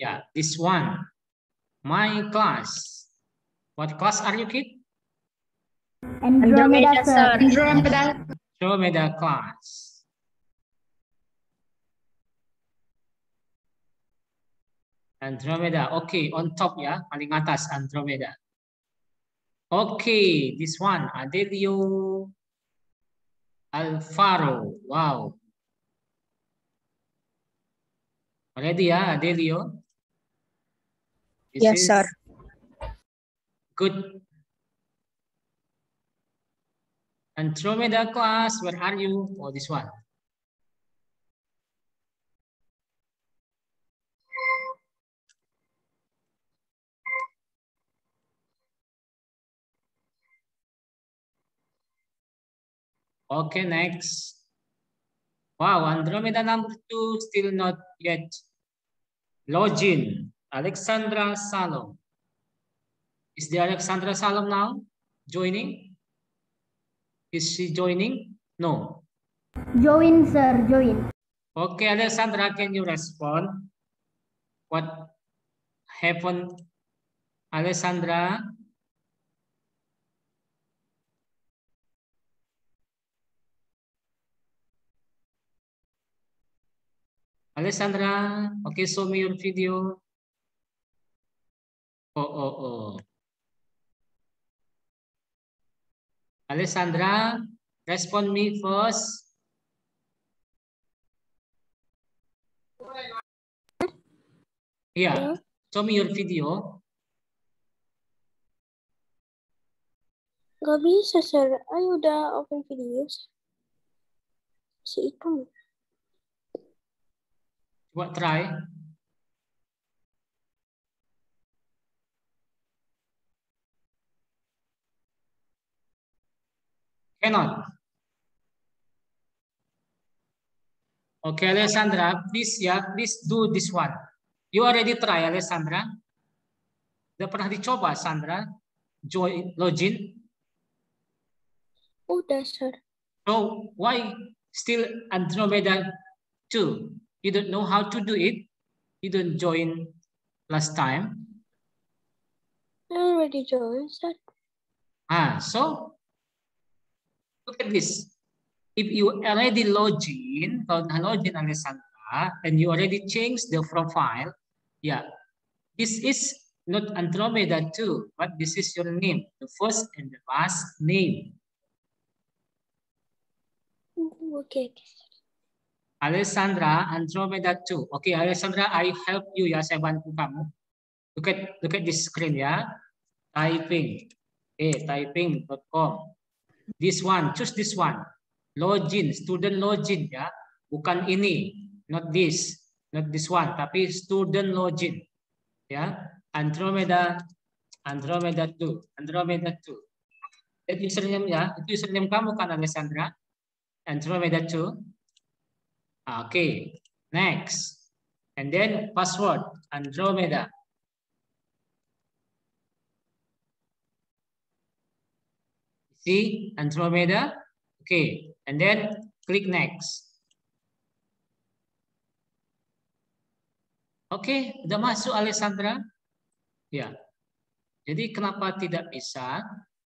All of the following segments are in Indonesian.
Yeah, this one. My class. What class are you, kid? Andromeda, sir. Andromeda class. Andromeda. Okay, on top ya, paling atas Andromeda. Okay, this one Adelio Alfaro. Wow. Ready ya, Adelio? Yes, sir. Good. Andromeda class, where are you? Oh, this one. Okay, next. Wow, Andromeda number 2 still not yet login. Alexandra Salom. Is the Alexandra Salom now joining? Is she joining? No. Join, sir. Join. Okay, Alexandra, can you respond? What happened, Alessandra? Alessandra, okay, show me your video. Oh. Alessandra, respond me first. Yeah, show me your video. Gak bisa, sir. Ayo udah open video. Si itu. Coba try. Cannot. Okay, Alessandra, please please do this one. You already try, Alessandra? Udah pernah dicoba, Sandra? Join, login? Udah, sir. So, why still Andromeda 2? You don't know how to do it? You don't join last time? I already joined, sir. So, look at this. If you already login, Alessandra, and you already changed the profile, yeah, this is not Andromeda 2, but this is your name, the first and the last name. Okay. Alessandra, Andromeda 2. Okay, Alessandra, I help you ya, saya bantu kamu. Look at this screen ya. Typing. Typing.com. This one, choose this one. Login, student login ya. Bukan ini, not this one, tapi student login. Ya, Andromeda 2. Itu username ya, itu username kamu kan Alessandra? Andromeda 2. Okay, next. And then password, Andromeda. See, Andromeda. Okay, and then click next. Oke, udah masuk Alessandra? Ya. Jadi kenapa tidak bisa?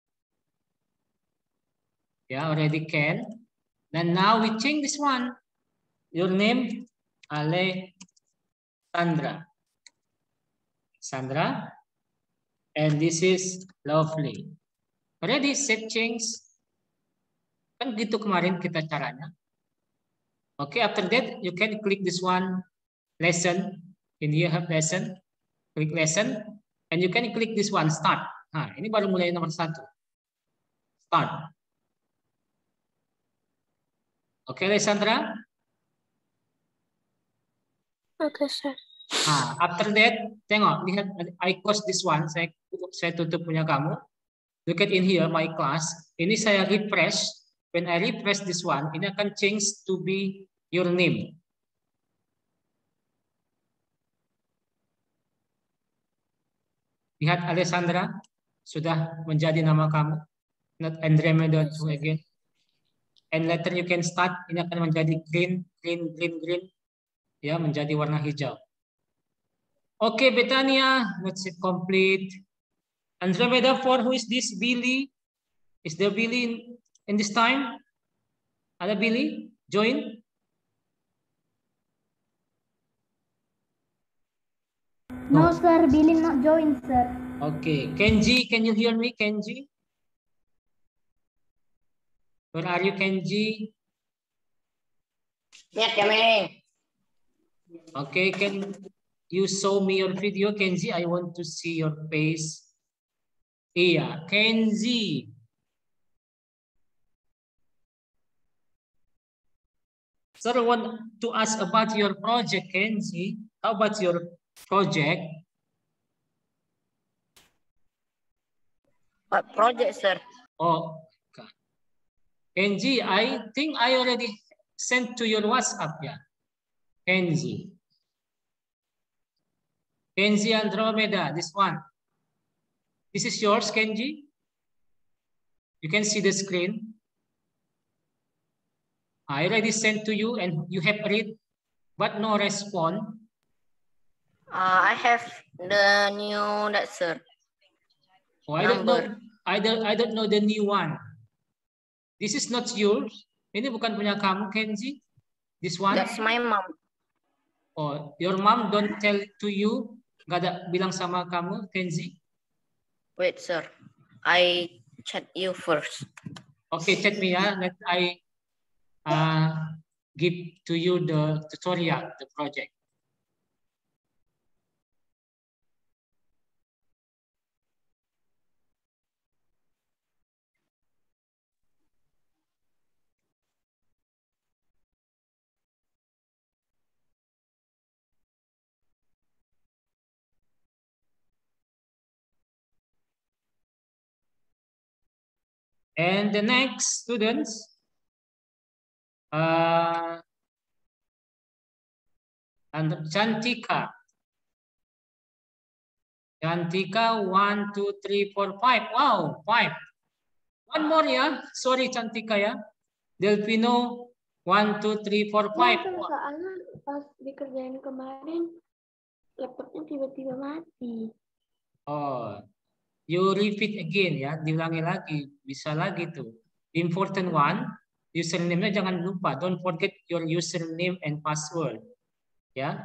Ya, already can. And now we change this one. Your name, Alessandra. Sandra. And this is Lovely. Already set change. Kan gitu kemarin kita caranya. Okay, after that you can click this one, lesson. In here have lesson. Click lesson. And you can click this one, start. Nah, ini baru mulai nomor 1. Start. Okay, Alessandra? Okay, sir. After that, tengok, lihat, I close this one, saya tutup punya kamu. Look at in here, my class. Ini saya refresh. When I refresh this one, ini akan change to be your name. Lihat Alessandra, sudah menjadi nama kamu. Not Andromeda 2 again. And later you can start, ini akan menjadi green. Ya, menjadi warna hijau. Okay, Betania, let's it complete. Andromeda 4, who is this? Billy? Is there Billy in this time? Ada Billy? Join? No, sir. Billy not join, sir. Okay. Kenji, can you hear me, Kenji? Where are you, Kenji? Yes, kami. Okay, can you show me your video, Kenji? I want to see your face. Iya, Kenji. Sir, I want to ask about your project, Kenji. How about your project? What project, sir? Oh, okay. Kenji, I think I already sent to your WhatsApp, yeah. Kenji. Kenji Andromeda, this one. This is yours, Kenji. You can see the screen. I already sent to you and you have read, but no response. I have the new that, sir. Oh, I don't know. I don't know the new one. This is not yours. Ini bukan punya kamu, Kenji. This one. That's my mom. Oh, your mom don't tell to you. Gak ada bilang sama kamu, Kenji. Wait, sir. I chat you first. Okay, chat me ya. Let I give to you the tutorial, the project. And the next students, and Chantika. Chantika, 1, 2, 3, 4, 5. Wow, 5. One more ya. Sorry, Chantika ya. Delfino, 1, 2, 3, 4, 5. Soalnya pas dikerjain kemarin, laptopnya tiba-tiba mati. Oh, you repeat again ya. Diulangi lagi. Bisa lagi tuh. Important one, username-nya jangan lupa. Don't forget your username and password. Ya.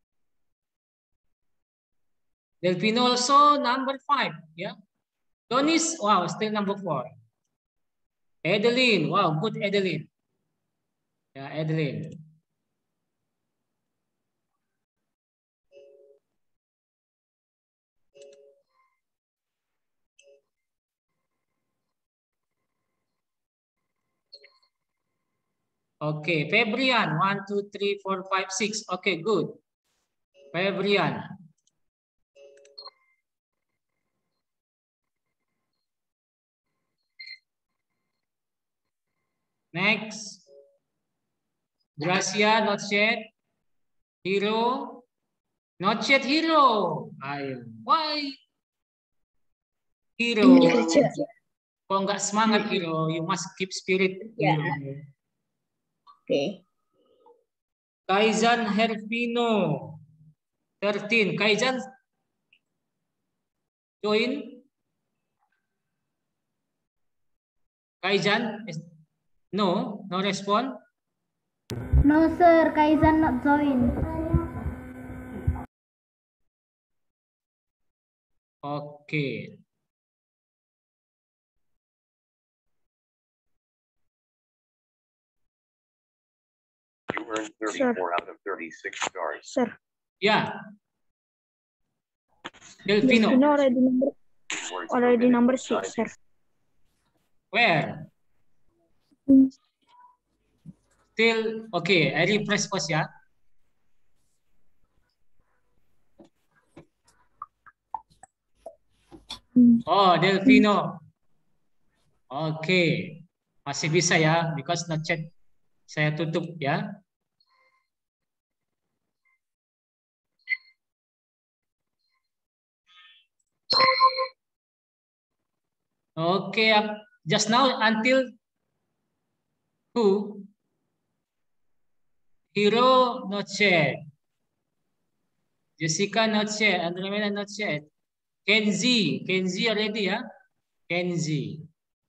Delfino also number 5. Ya. Donis, wow, still number 4. Adeline, wow, good Adeline. Ya, Adeline. Okay, Febrian, 1, 2, 3, 4, 5, 6. Okay, good. Febrian. Next. Gracia, not yet. Hero, not yet Hero. Why? Hero. Kok nggak semangat Hero? You must keep spirit. Hero. Okay. Kaizan Hervino, 13. Kaizan, join. Kaizan, no respond. No, sir. Kaizan not join. Okay. You earned 34 out of 36 stars. Sir, Yeah. Delfino. already number 6, sir. Where? Still, okay, I refresh first ya. Oh, Delfino. Oke. Masih bisa ya, because not chat saya tutup ya. Okay, just now until who? Hero not chat. Jessica not yet. Andromeda not yet. Kenzie already ya. Kenzie.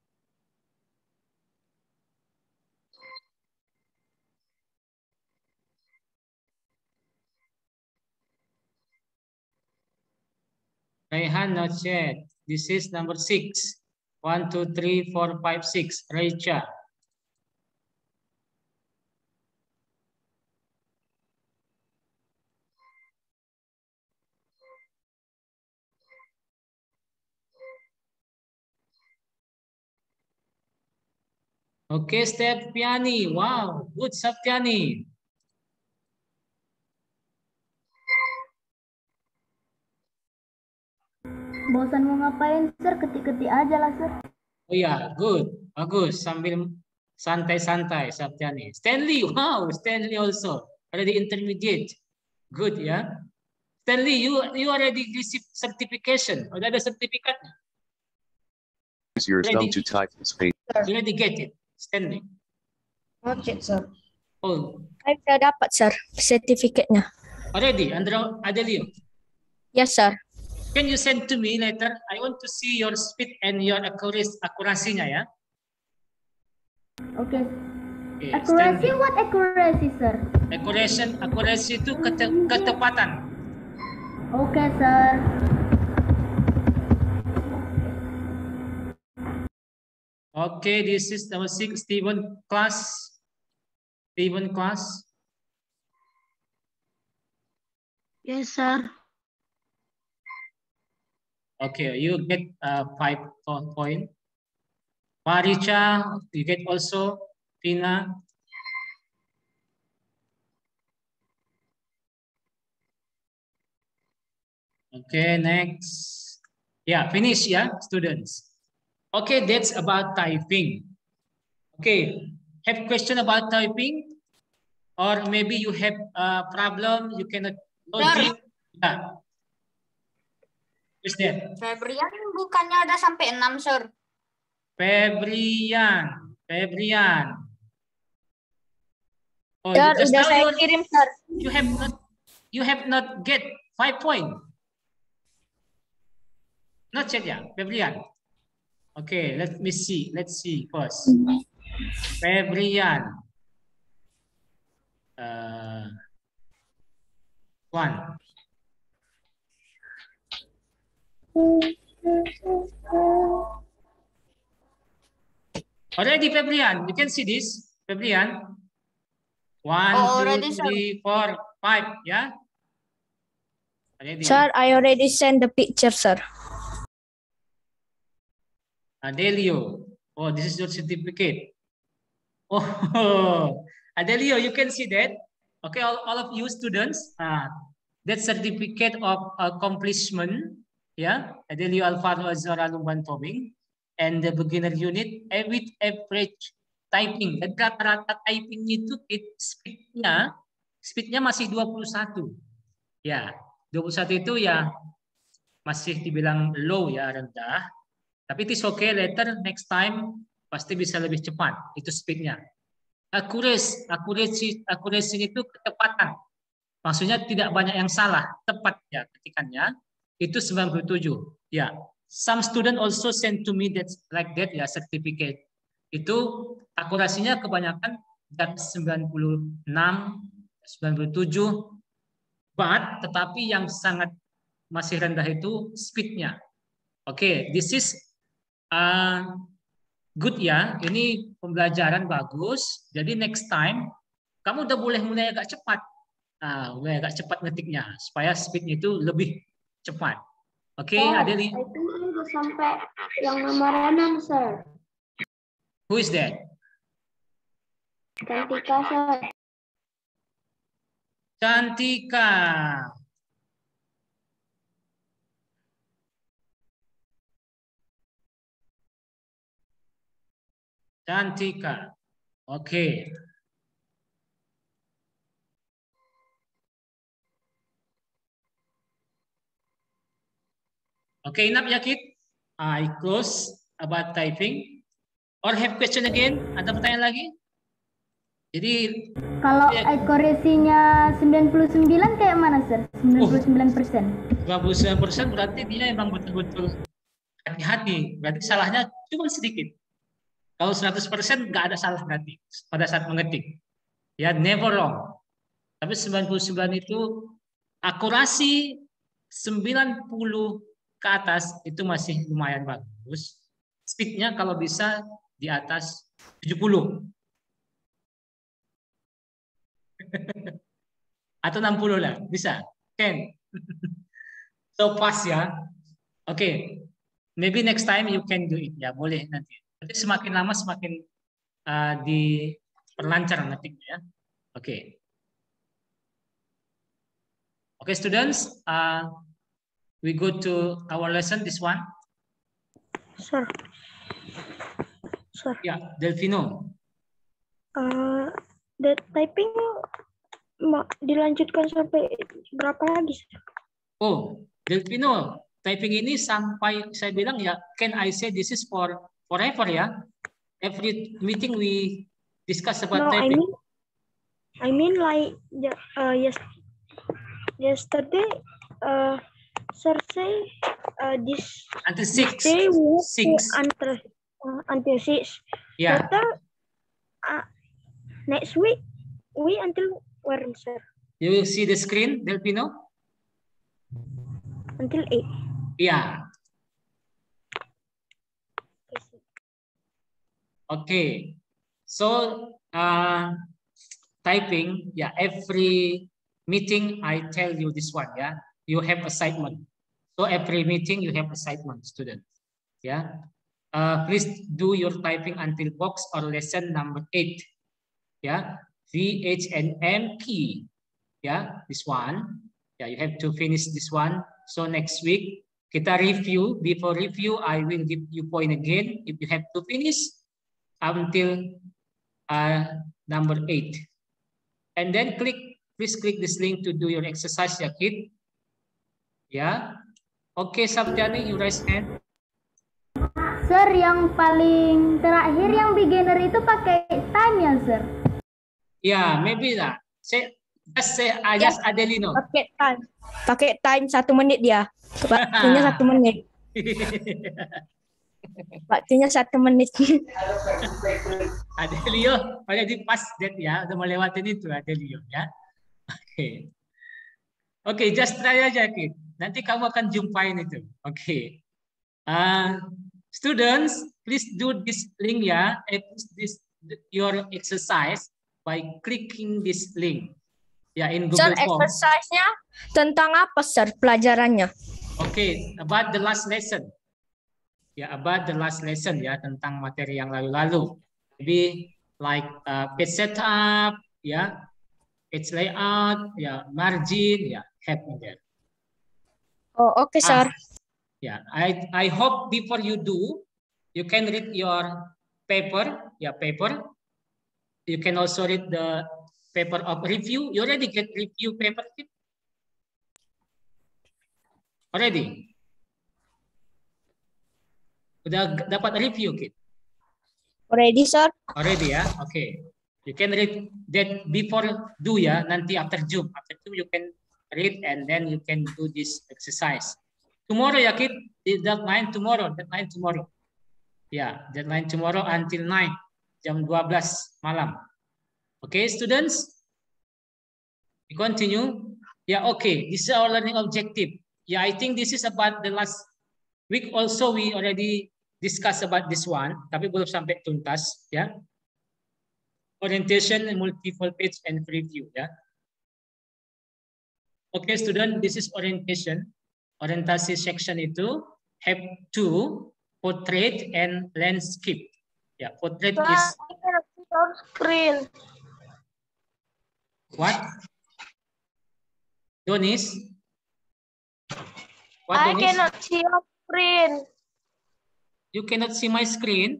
Raihan not yet. This is number 6. 1, 2, 3, 4, 5, 6. Raicha. Okay, Septiani. Wow, good Septiani. Bosan mau ngapain, Sir? Ketik-ketik aja lah, Sir. Oh ya, good. Bagus. Sambil santai-santai, Septiani. Stanley, wow, Stanley also. Already intermediate. Good ya. Stanley, you already received certification. Udah ada sertifikatnya. Use your thumb Ready. to type the space. You already get it, Stanley. Not yet, sir. Oh, Saya sudah dapat, Sir, sertifikatnya. already, Adelio. Yes, Sir. Can you send to me later? I want to see your speed and your accuracy-nya ya. Oke. Okay, Accuracy, Stanley. what accuracy, Sir? Accuracy itu ketepatan. Oke, Sir. Okay, this is number 6, Stephen class. Stephen class. Yes, Sir. Okay, you get 5 point. Maricha, you get also. Tina. Okay, next. Yeah, finish ya, students. Okay, that's about typing. Okay, have question about typing? Or maybe you have a problem, you cannot login. Yeah. Who's that? Febrian bukannya ada sampai 6, sir. Febrian. Oh, Sir, just udah now saya kirim, Sir. you have not get 5 point. Not yet, yeah, Febrian. Okay, let me see. Let's see first. Febrian. 1. Already, Febrian. You can see this, Febrian. 1, Oh, 2, already, 3, 4, 5. Yeah. Already. Sir, I already sent the picture, Sir. Adelio. Oh, this is your certificate. Oh, Adelio, you can see that. Okay, all of you students, that certificate of accomplishment, yeah, Adelio Alvaro Azora Lumban Toming, and the beginner unit with average typing. Dan rata-rata typing itu speednya masih 21. Ya, 21 itu ya masih dibilang low ya, rendah. Tapi it is okay, later next time pasti bisa lebih cepat. Itu speednya. Accuracy itu ketepatan. Maksudnya tidak banyak yang salah, tepat ya ketikannya. Itu 97. Ya, some student also send to me that like that ya certificate. Itu akurasinya kebanyakan dari 96, 97. But tetapi yang sangat masih rendah itu speednya. Oke, this is good ya. Ini pembelajaran bagus. Jadi next time kamu udah boleh mulai agak cepat. Mulai agak cepat ngetiknya supaya speednya itu lebih cepat. Oke, Adeli. Itu udah sampai yang nomor 6, Sir. Who is that? Cantika, Sir. Cantika. Cantika. Oke. Okay, enough ya, Kid. I close about typing. Or have question again? Ada pertanyaan lagi? Jadi Kalau ya, akurasinya 99 kayak mana, Sir? 99%. 29% berarti dia emang betul-betul hati-hati. Berarti salahnya cuma sedikit. Kalau 100% nggak ada salah berarti pada saat mengetik. Ya, never wrong. Tapi 99 itu akurasi 90 ke atas itu masih lumayan bagus. Speednya kalau bisa di atas 70. Atau 60 lah, bisa. Can. So pas ya. Oke. Maybe next time you can do it. Ya, boleh nanti. Nanti semakin lama semakin diperlancar ngetiknya ya. Oke. Okay, students, we go to our lesson, this one. Sir. Sir. Ya, Delvino. The typing dilanjutkan sampai berapa lagi, Sir? Oh, Delvino, typing ini sampai saya bilang ya, can I say this is for forever ya? Every meeting we discuss about No, typing. I mean like yesterday, Sir say this Until 6. day we have to 6. until 6. Yeah. Later, next week we until where, Sir? You will see the screen, Delvino? Until 8. Yeah. Okay. So, typing, yeah, every meeting I tell you this one, yeah, you have assignment. So every meeting you have assignment, students, yeah. Please do your typing until box or lesson number 8, yeah. VHNM key, yeah, this one, yeah, you have to finish this one. So next week kita review. Before review, I will give you point again if you have to finish until number 8, and then please click this link to do your exercise ya kid. Ya, oke, Sabjani, you raise hand. Sir, yang paling terakhir yang beginner itu pakai time ya, Sir? Ya, maybe lah. Just Adelino. Pakai time 1 menit dia. Waktunya 1 menit. Waktunya 1 menit. Adelio, already past that ya, udah melewatin itu Adelio ya. Oke. Oke, just try aja kid. Nanti kamu akan jumpain itu. Oke. Students, please do this link ya. This your exercise by clicking this link. Ya, in Google Sir, Form. exercise-nya tentang apa, Sir, pelajarannya? Oke, about the last lesson. Ya, about the last lesson ya, tentang materi yang lalu-lalu. Jadi, like page setup, ya, page layout, ya, margin, ya, have in there. Oh, oke, Sir. Yeah, I hope before you do, you can read your paper, ya, paper. You can also read the paper of review. You already get review paper? Already? Udah dapat review, kid? Already, Sir? Already ya, okay. You can read that before do ya, nanti after Zoom. After Zoom you can read and then you can do this exercise. Tomorrow ya, kid? Deadline tomorrow, Ya, deadline tomorrow until 9, jam 12 malam. Okay, students? We continue. Yeah, okay. This is our learning objective. Yeah, I think this is about the last week also we already discussed about this one, tapi belum sampai tuntas, ya. Orientation, multiple page, and preview, ya. Okay, student, this is orientation. Orientasi section itu have 2, portrait and landscape. Ya, portrait is Screen. what? Donis? What, I Donis? cannot see your screen. You cannot see my screen?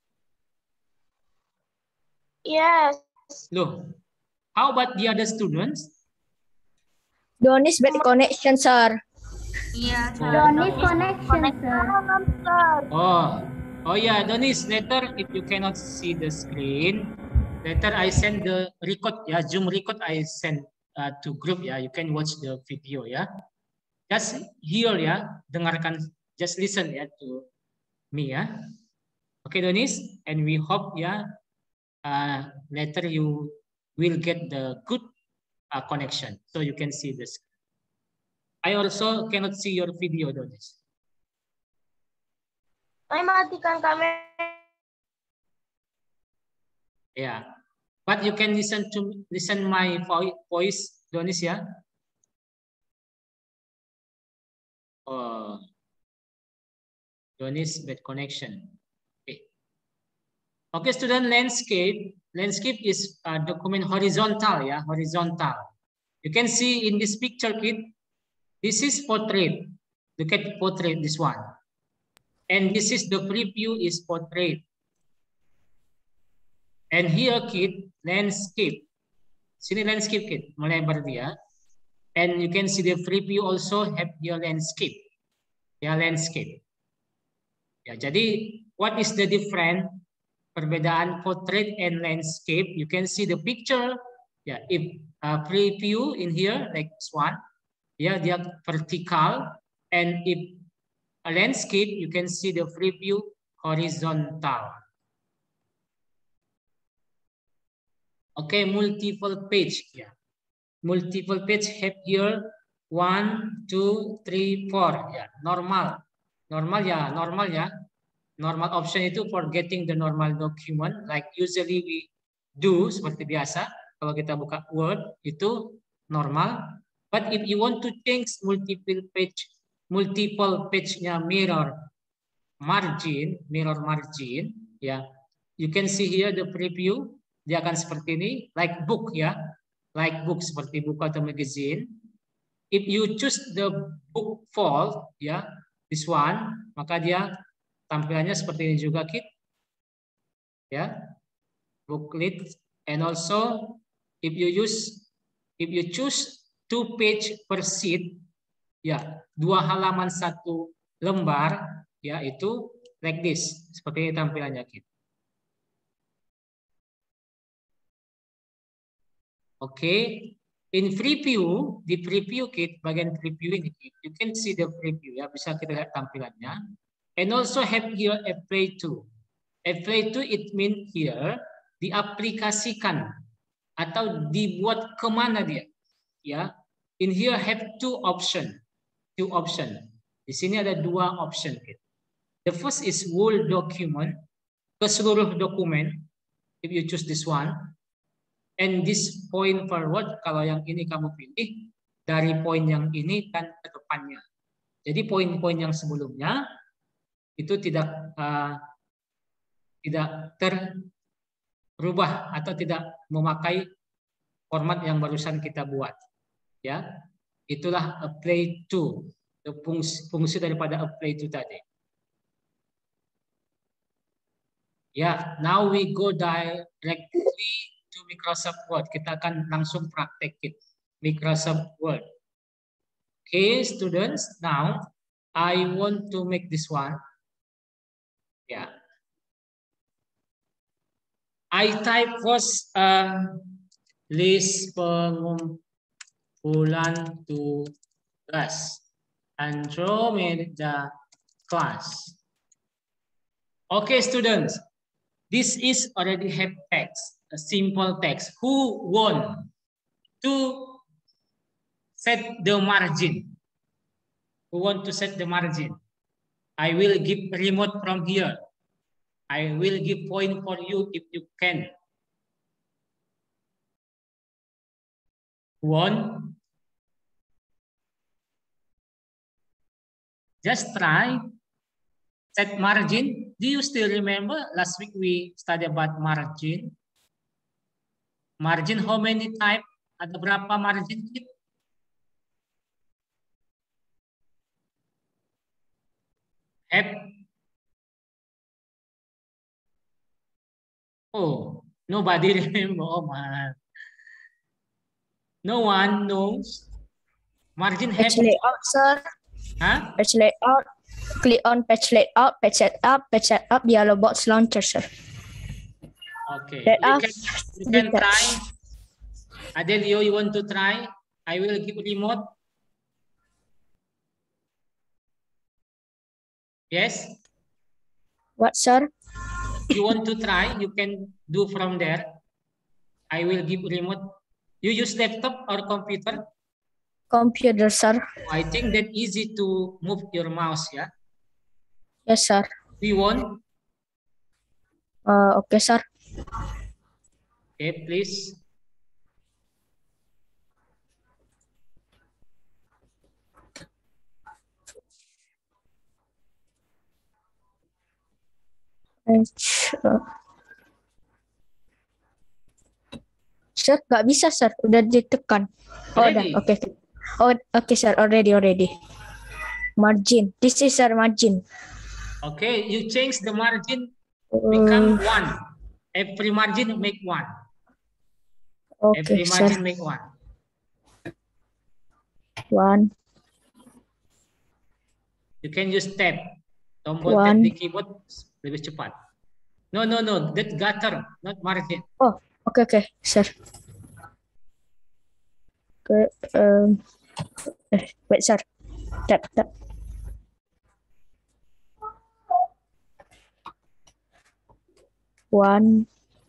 Yes. Look, how about the other students? Donis bad connection, Sir. Donis connection, Sir. Oh yeah, Donis, later if you cannot see the screen, Later I send the record ya, Zoom record I send to group ya. You can watch the video ya. Just hear ya, dengarkan, just listen ya to me ya. Okay, Donis, and we hope ya later you will get the good connection so you can see this. I also cannot see your video, Donis. Saya matikan kamera. Yeah, but you can listen my voice, Donis ya. Oh, Donis bad connection. Okay. Okay, student, landscape. Landscape is document horizontal ya, horizontal. You can see in this picture, kid. This is portrait. Look at portrait, this one. And this is the preview is portrait. And here, kid, landscape. Sini landscape, kid, melebar dia. And you can see the preview also have your landscape. Ya, landscape. Ya, jadi what is the difference? Perbedaan portrait and landscape. You can see the picture. Ya, if preview in here like this one, ya, dia vertical. And if a landscape, you can see the preview horizontal. Okay, multiple page. Yeah. Multiple page have here 1, 2, 3, 4. Yeah, normal. Normal ya, normal ya. Normal option itu for getting the normal document. Like usually we do seperti biasa. Kalau kita buka Word itu normal. But if you want to change multiple page-nya mirror margin, ya. You can see here the preview. Dia akan seperti ini, like book ya, like book seperti buku atau magazine. If you choose the book fold ya, this one, maka dia tampilannya seperti ini juga, kid. Ya, booklet. And also, if you choose 2 page per sheet, ya, 2 halaman 1 lembar, ya itu like this, seperti ini tampilannya, kid. Okay, in preview, di preview kit, bagian preview ini, you can see the preview ya, bisa kita lihat tampilannya. And also have here apply to. Apply to it mean here diaplikasikan atau dibuat kemana dia, ya. In here have 2 option, Di sini ada 2 option kit. The first is whole document, keseluruh dokumen. If you choose this one. And this point forward, kalau yang ini kamu pilih dari poin yang ini dan ke depannya. Jadi poin-poin yang sebelumnya itu tidak terubah atau tidak memakai format yang barusan kita buat. Ya, itulah apply to, fungsi daripada apply to tadi. Ya, now we go directly to Microsoft Word. Kita akan langsung praktekin Microsoft Word. Okay, students. Now, I want to make this one. Yeah. I type first list pengumpulan tugas Andromeda class. Okay, students. This is already have text. A simple text. Who want to set the margin? Who want to set the margin? I will give remote from here. I will give point for you if you can. One. Just try. Set margin. Do you still remember last week we studied about margin? Margin how many type? Ada berapa margin? Oh, nobody remember. Oh man. No one knows. Margin Page layout, sir. Huh? Page layout. Click on page layout, page setup, dialog box launcher, sir. Okay. That You can try. Adelio, you want to try? I will give remote. Yes? What, sir? You want to try? You can do from there. I will give remote. You use laptop or computer? Computer, sir. I think that easy to move your mouse, yeah? Yes, sir. We want? Okay, sir. Okay, please. Sir, nggak bisa, sir. Udah ditekan. Oh, udah. Already? Oke. Oh, okay, sir. Already. Margin. This is our margin. Okay, you change the margin, become 1. Every margin make 1. Okay, Every sir. margin make 1. 1. You can use tab. Tombol tab 1. di keyboard lebih cepat. No. That gutter, not margin. Oh, okay, sir. Okay. Wait, sir. Tab. 1.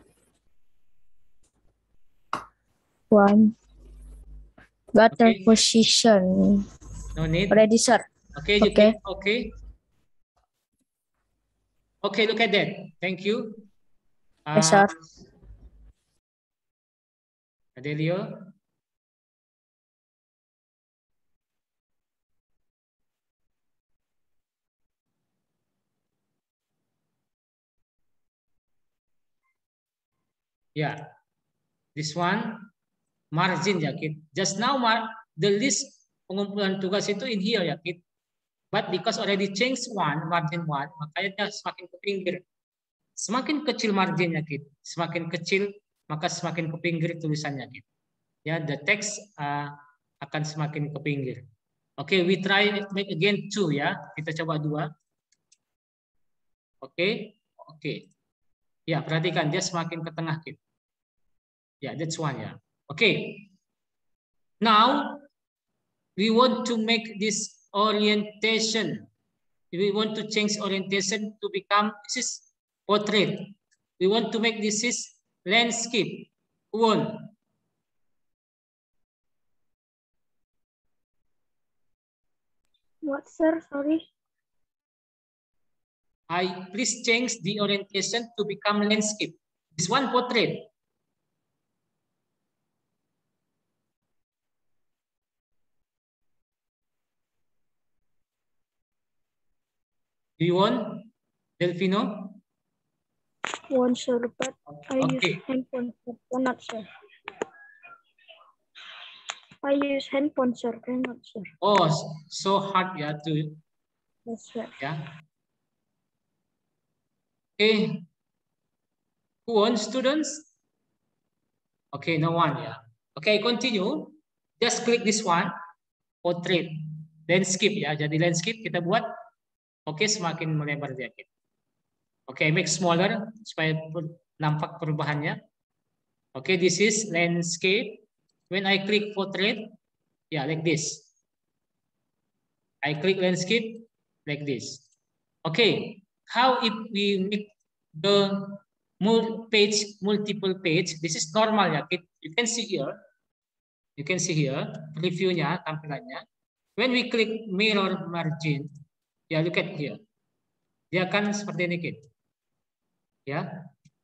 Gutter Okay. position. No need. Ready, sir. Okay, you Okay. click okay. Okay, look at that. Thank you. Yes, sir. Adelio. Yeah, this one margin ya Kit. Just now the list pengumpulan tugas itu in here ya Kit. But because already change margin 1, makanya dia semakin ke pinggir. Semakin kecil marginnya Kit, semakin kecil maka semakin ke pinggir tulisannya Kit. Ya, the text akan semakin ke pinggir. Oke, we try make again 2 ya. Kita coba 2. Oke. Ya, perhatikan dia semakin ke tengah Kit. Ya, that's 1 ya. Oke. Now we want to make this orientation. We want to change orientation to become this is portrait. We want to make this is landscape. Who want? What, sir? Sorry. Please change the orientation to become landscape. This one portrait. Do you want, Delfino? One, sir, but I Okay. use handphone, sir. Cannot, sir. I use handphone, sir. Cannot, sir. Oh, so hard ya to. Yes, sir. Yeah. Okay. Who wants, students? Okay, no one ya. Okay, continue. Just click this one, portrait. Landscape ya. Jadi landscape kita buat. Oke, semakin melebar dia. Oke, make smaller supaya nampak perubahannya. Oke, this is landscape. When I click portrait, yeah, like this. I click landscape like this. Okay, how if we make the multiple page? This is normal ya. You can see here. You can see here reviewnya, tampilannya. When we click mirror margin, ya look at here. Dia akan seperti ini, Kit. Ya.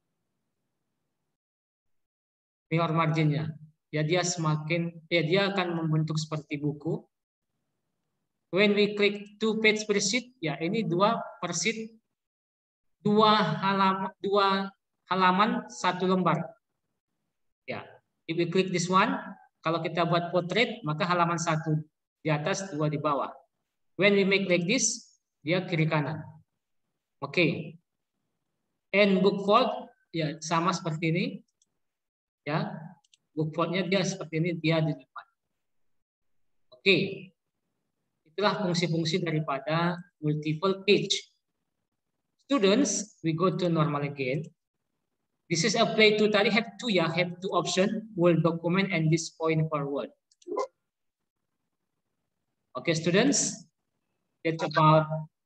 Mirror marginnya. Ya dia dia akan membentuk seperti buku. When we click 2 page per sheet, ya ini 2 per sheet, 2 halaman 1 lembar. Ya, if we click this one, kalau kita buat portrait, maka halaman 1 di atas, 2 di bawah. When we make like this, dia kiri kanan. Oke. And book fold, ya sama seperti ini. Ya, book foldnya dia seperti ini, dia di depan. Oke. Itulah fungsi-fungsi daripada multiple page. Students, we go to normal again. This is apply to tadi have two ya, have two option, Word document and this point forward. Okay, students, that's about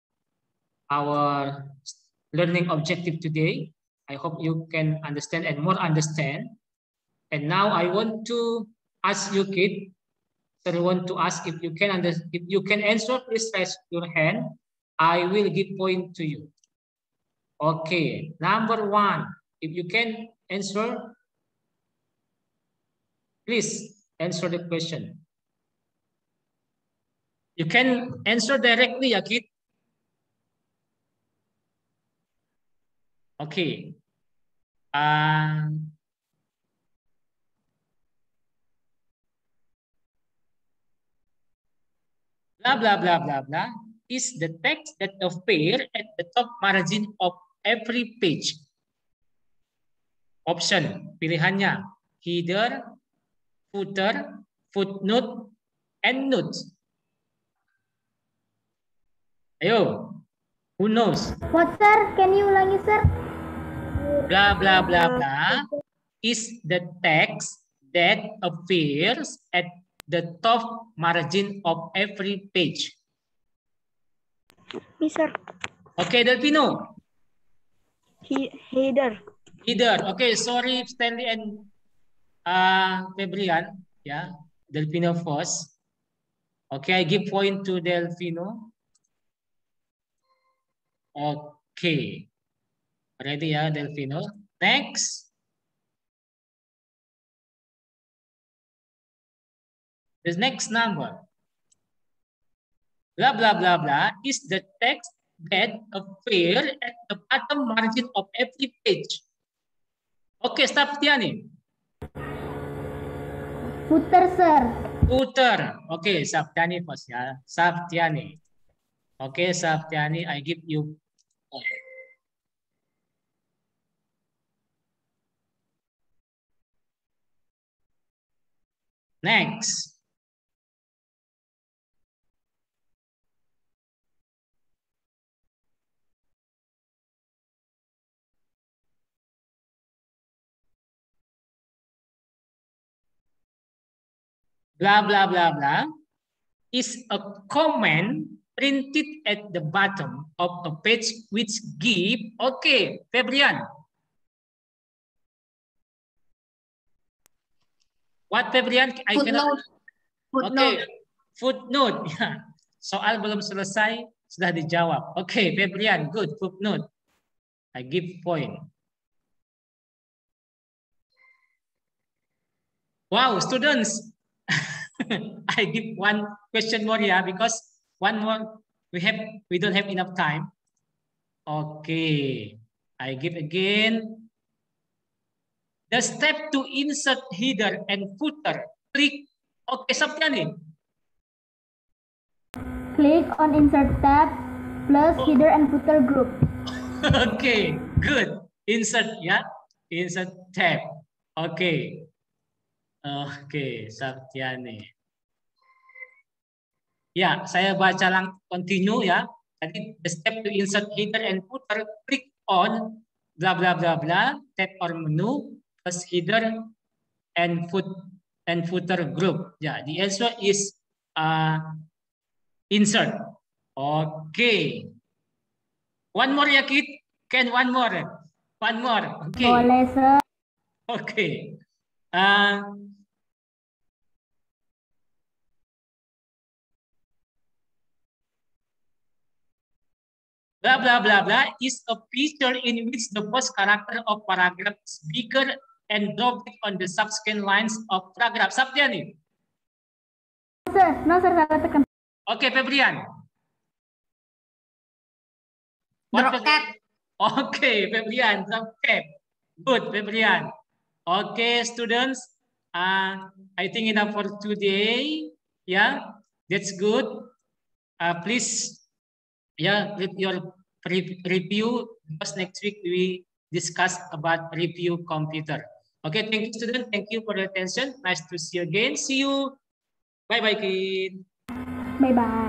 our learning objective today. I hope you can understand and more understand. And now I want to ask you, kid. So I want to ask if you can answer, please raise your hand. I will give point to you. Okay, number one. If you can answer, please answer the question. You can answer directly, ya, kid. Okay. Blah, blah, blah, blah, blah is the text that appear at the top margin of every page. Option, pilihannya header, footer, footnote, and notes. Ayo, who knows? What, sir? Can you ulangi, sir? Blah, blah, blah, blah is the text that appears at the top margin of every page. Sir. Okay, Delfino. Header. Header. Okay, sorry, Stanley and Febrian. Yeah, Delfino first. Okay, I give point to Delfino. Okay. Ready ya, Delfino? Next. The next number. Blah, blah, blah, blah is the text that appear at the bottom margin of every page. Okay, Saptiani. Footer, sir. Footer. Okay, Saptiani first ya. Saptiani. Okay, Saptiani, I give you. Next. Blah, blah, blah, blah is a comment printed at the bottom of a page which give, okay, Febrian. What, Febrian? Footnote. Okay, footnote. Soal belum selesai, sudah dijawab. Okay, Febrian, good, footnote. I give point. Wow, students. I give one question more here because one more we don't have enough time. Okay, I give again. The step to insert header and footer. Click. Okay, Saptiani. Click on insert tab plus header and footer group. Okay, good. Insert ya, insert tab. Okay. Oke, Saptiani. Ya, saya baca continue ya. Tadi the step to insert header and footer, click on blah blah blah blah tab or menu plus header and footer group. Ya, the answer is insert. Okay. One more ya, kid. Can one more? One more. Okay. Boleh, sir. Okay. Blah, blah, blah, blah is a feature in which the first character of paragraph is bigger and dropped on the subsequent lines of paragraph. Saptiani. Sir, no, sir, salah tekan. Okay, Febrian. Drop cap. Okay, Febrian, drop cap. Good, Febrian. Okay, students. I think enough for today. Yeah, that's good. Please, yeah, with your review, because next week we discuss about review computer. Okay, thank you, students. Thank you for your attention. Nice to see you again. See you. Bye-bye, kid. Bye-bye.